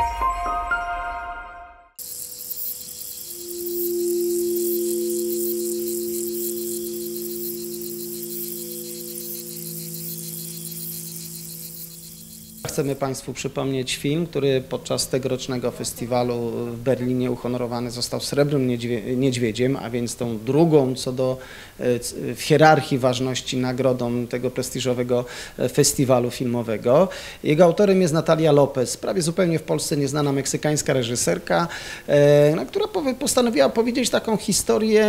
Chcemy Państwu przypomnieć film, który podczas tegorocznego festiwalu w Berlinie uhonorowany został Srebrnym Niedźwiedziem, a więc tą drugą co do w hierarchii ważności nagrodą tego prestiżowego festiwalu filmowego. Jego autorem jest Natalia Lopez, prawie zupełnie w Polsce nieznana meksykańska reżyserka, która postanowiła powiedzieć taką historię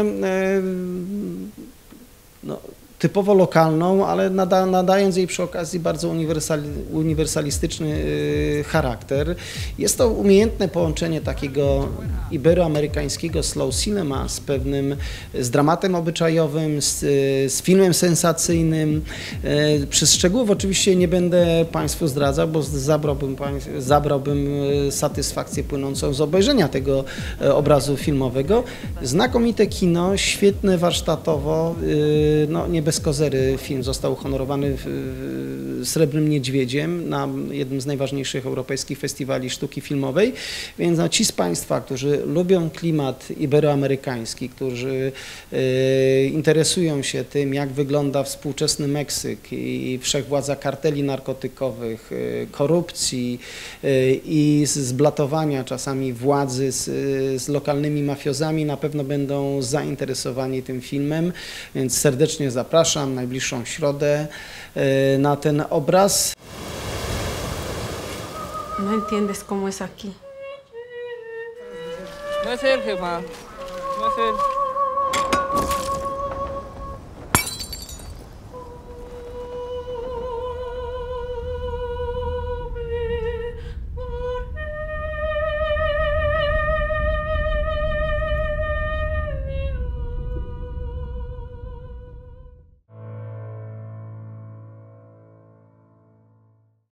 typowo lokalną, ale nadając jej przy okazji bardzo uniwersalistyczny charakter. Jest to umiejętne połączenie takiego iberoamerykańskiego slow cinema z dramatem obyczajowym, z filmem sensacyjnym. Przez szczegółów oczywiście nie będę Państwu zdradzał, bo zabrałbym satysfakcję płynącą z obejrzenia tego obrazu filmowego. Znakomite kino, świetne warsztatowo, nie bez kozery film został uhonorowany Srebrnym Niedźwiedziem na jednym z najważniejszych europejskich festiwali sztuki filmowej, więc ci z Państwa, którzy lubią klimat iberoamerykański, którzy interesują się tym, jak wygląda współczesny Meksyk i wszechwładza karteli narkotykowych, korupcji i zblatowania czasami władzy z lokalnymi mafiozami, na pewno będą zainteresowani tym filmem, więc serdecznie zapraszam najbliższą środę na ten obraz. No entiendes cómo es aquí. No es él, jefa. No es él.